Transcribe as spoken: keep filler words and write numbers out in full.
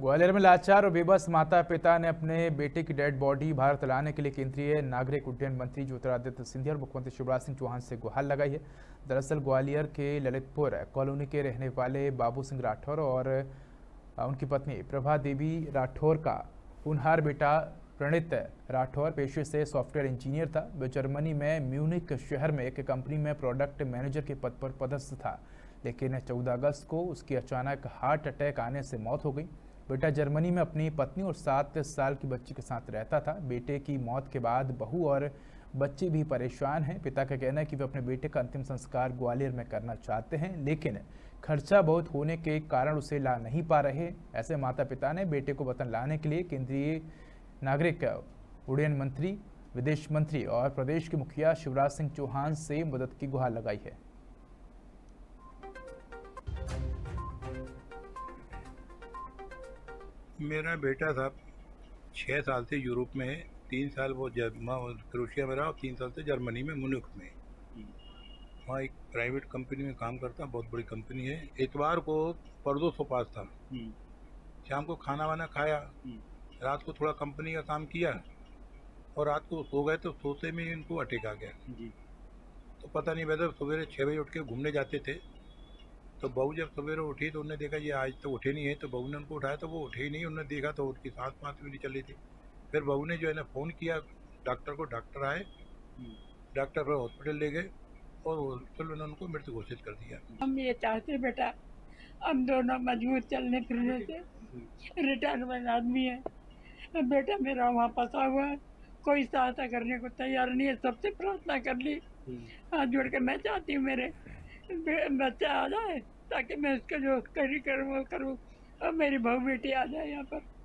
ग्वालियर में लाचार और बेबस माता पिता ने अपने बेटे की डेड बॉडी भारत लाने के लिए केंद्रीय नागरिक उड्डयन मंत्री ज्योतिरादित्य सिंधिया और मुख्यमंत्री शिवराज सिंह चौहान से गुहार लगाई है। दरअसल ग्वालियर के ललितपुर कॉलोनी के रहने वाले बाबू सिंह राठौर और उनकी पत्नी प्रभा देवी राठौर का होनहार बेटा प्रणीत राठौर पेशे से सॉफ्टवेयर इंजीनियर था। वह जर्मनी में म्यूनिक शहर में एक कंपनी में प्रोडक्ट मैनेजर के पद पर पदस्थ था, लेकिन चौदह अगस्त को उसकी अचानक हार्ट अटैक आने से मौत हो गई। बेटा जर्मनी में अपनी पत्नी और सात साल की बच्ची के साथ रहता था। बेटे की मौत के बाद बहू और बच्चे भी परेशान हैं। पिता का कहना है कि वे अपने बेटे का अंतिम संस्कार ग्वालियर में करना चाहते हैं, लेकिन खर्चा बहुत होने के कारण उसे ला नहीं पा रहे। ऐसे माता पिता ने बेटे को वतन लाने के लिए केंद्रीय नागरिक उड्डयन मंत्री, विदेश मंत्री और प्रदेश के मुखिया शिवराज सिंह चौहान से मदद की गुहार लगाई है। मेरा बेटा साहब छः साल से यूरोप में है। तीन साल वो क्रोशिया में रहा और तीन साल से जर्मनी में मुनिक में। वहाँ एक प्राइवेट कंपनी में काम करता, बहुत बड़ी कंपनी है। इतवार को परदों सौ पास था। शाम को खाना वाना खाया, रात को थोड़ा कंपनी का काम किया और रात को सो गए। तो सोते में इनको अटैक आ गया। तो पता नहीं वैसे सवेरे छः बजे उठ के घूमने जाते थे। तो बहू जब सवेरे उठी तो उन्होंने देखा ये आज तो उठे नहीं है। तो बहू ने उनको उठाया तो वो उठे ही नहीं। उन्होंने देखा तो उनकी सांस पाँच भी नहीं चली थी। फिर बहू ने जो है ना फ़ोन किया डॉक्टर को। डॉक्टर आए, डॉक्टर फिर हॉस्पिटल ले गए और हॉस्पिटल में उनको मृत घोषित कर दिया। हम ये चाहते बेटा, हम दोनों मजबूत चलने फिरने से, रिटायरमेंट आदमी है। बेटा मेरा वहाँ फंसा हुआ है, कोई सहायता करने को तैयार नहीं है। सबसे प्रार्थना कर ली, हाथ जोड़ के मैं चाहती हूँ मेरे बच्चा आ जाए ताकि मैं उसका जो करी करूँ वो करूँ और मेरी बहू बेटी आ जाए यहाँ पर।